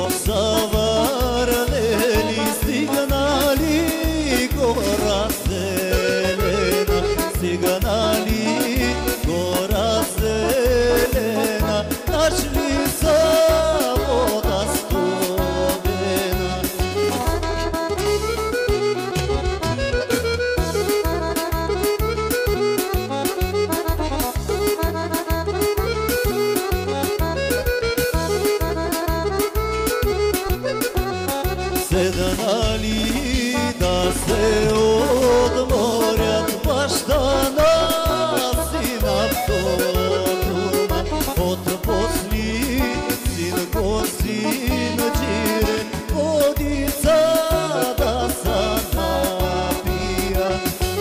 Savărleli signali gora zelena, signali gora zelena, našli sa voda studena. Седнали да се odmorят баща сина вторума, от после син го син джире, водица да са напия.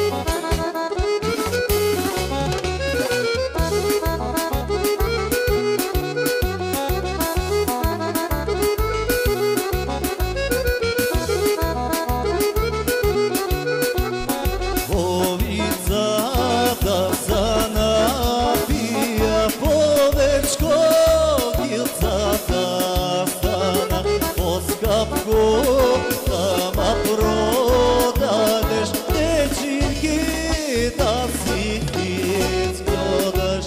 Сама продадеш, дечинки да си изгледаш.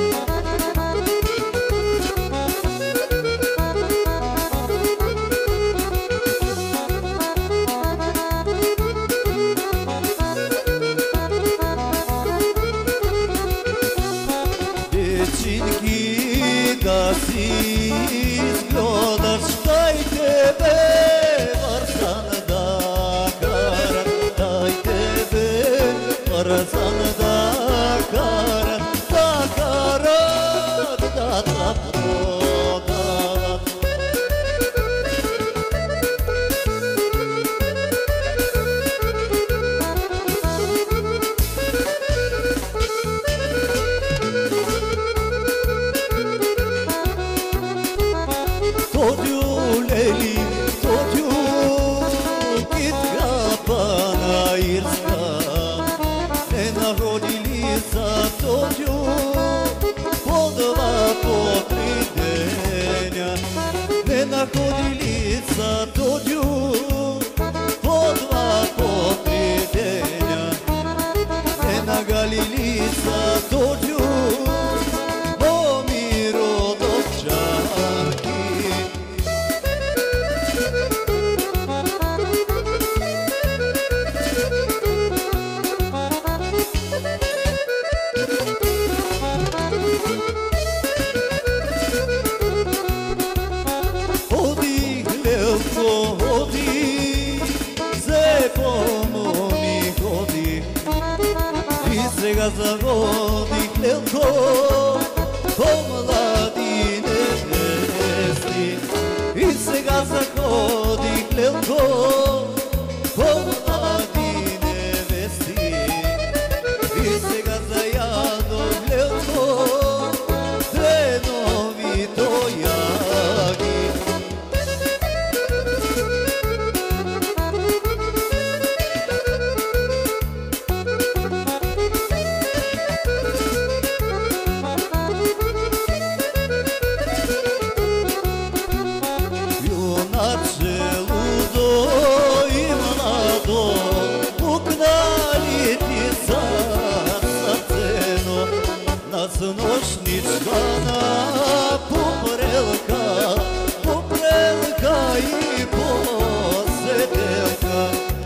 Дечинки да си изгледаш, дай тебе Răzan da karat, da prodavat. Todiu leli, todiu kitka panairska, Narodilica Todiu, po dva, po tri denja. Ne narodilica Todiu, po dva, po tri denja. Ne na Galilica Todiu, po miro dovčanki. Сега заводих лелко по млади невести. И сега заходих лелко по млади невести. И сега заядох лелко две нови тояги. Ночничка на попрелка, попрелка и посиделка.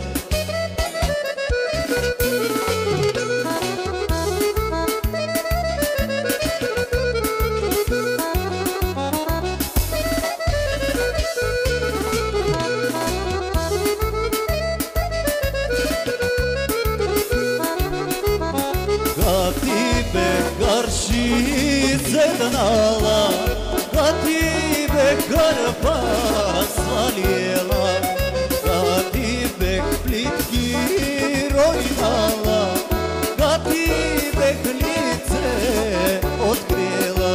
Седнала, а тебе карпа свалила, а тебе плитки ройнала, а тебе лице открыла.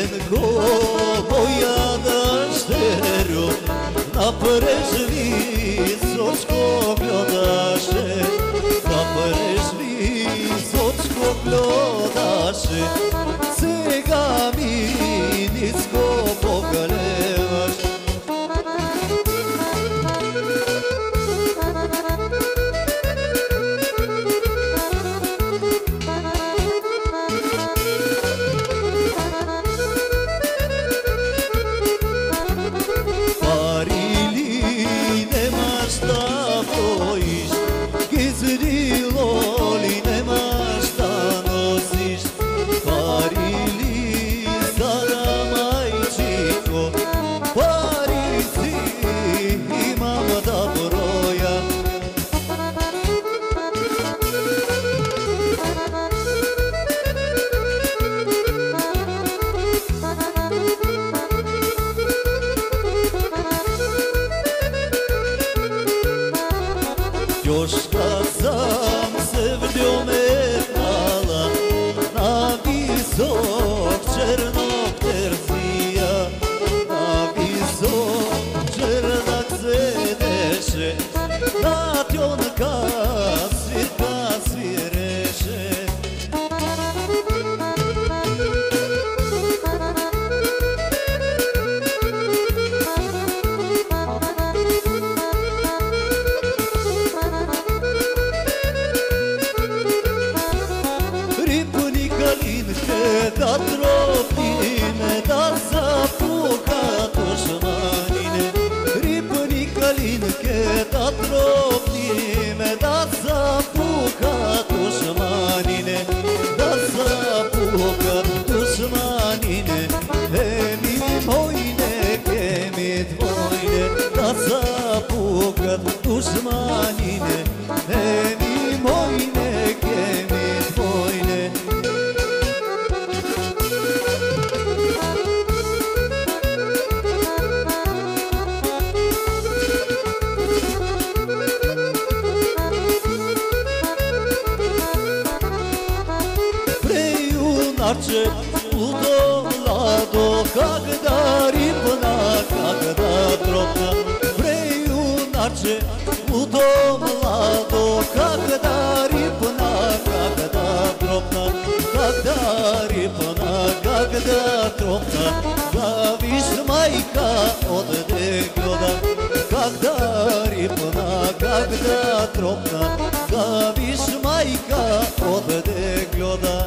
Ленко, моя дъщерю, напреш височко гледаше, напреш височко гледаше, сега ми ниско погледаш. Дёшка сам се влюбила на висок чернок терзия, на висок чернок седеше, на тёнка свирка свиреше. Да тропиме, да запука душманине. Рипни калинке, да тропиме, да запука душманине. Да запука душманине. Еми мойне, еми твойне. Да запука душманине. Еми мойне, еми твойне. Юначе удоладо, когда рипна, когда дробна. Вре, юначе удоладо, когда рипна, когда дробна. Когда рипна, когда дробна, гавиш майка от деглода. Когда рипна, когда дробна, гавиш майка от деглода.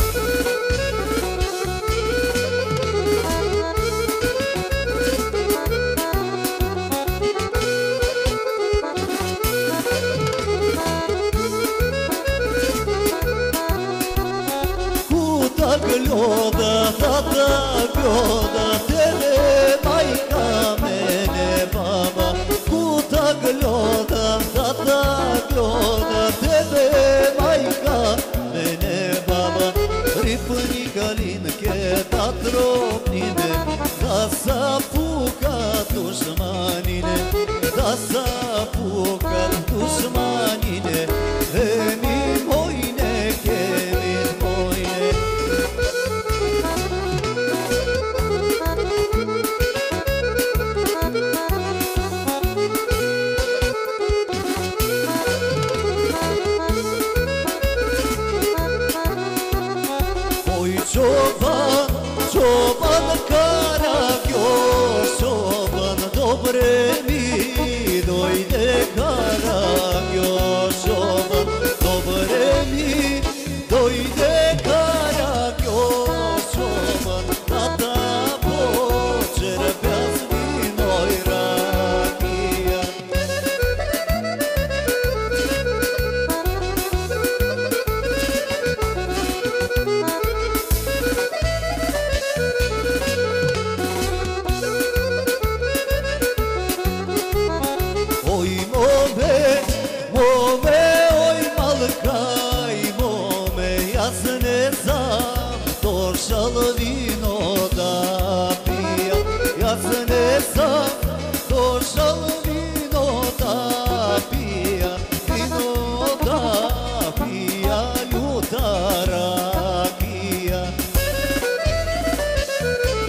Гледа, тата гледа, тебе майка, мене баба. Кута гледа, тата гледа, тебе майка, мене баба. Рипни калинке, да тропнине, да запука душманине, да запука душманине. Еми мойне, кеми мойне. Çoban, çoban Karagöz, çoban dobre mi dojde Karagöz, çoban dobre mi dojde Karagöz, çoban tata počerpja s vinoj rakija. Došal vino da pija, ja se ne sam došal vino da pija, vino da pija, ljuta rakija.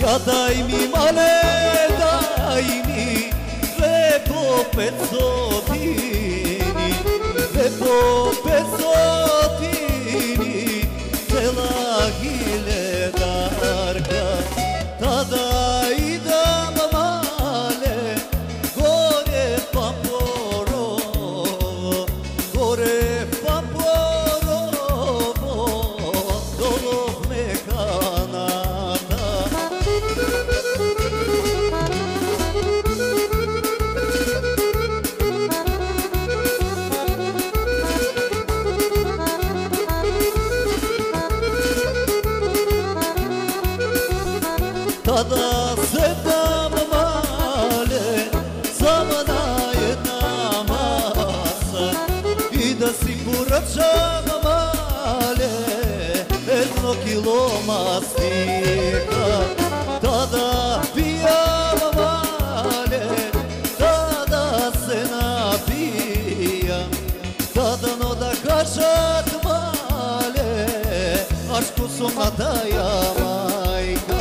Ja daj mi male, daj mi lepo pecotini, lepo pecotini, cela hiledarka. Tada idam male, gore pa porovo, gore pa porovo, dolov mekanata. Tada se dam male, samo na jedna masa i da si kuračam male, 1 kilo mastika. Tada pijam male, tada se napijam, tada no da kačat male, aš kusom nadaja majka.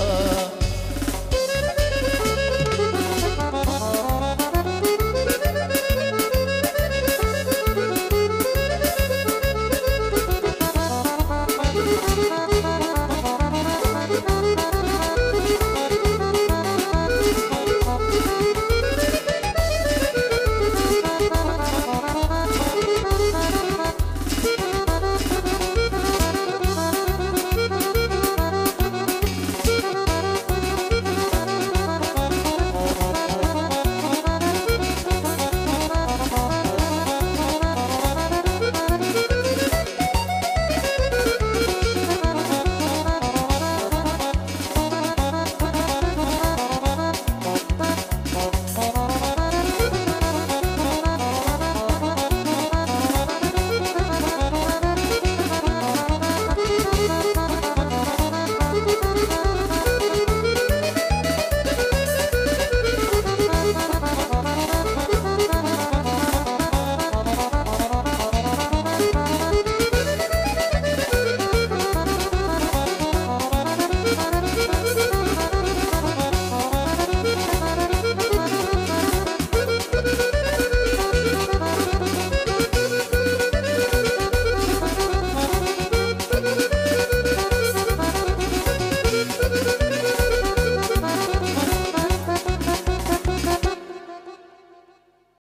Thank you.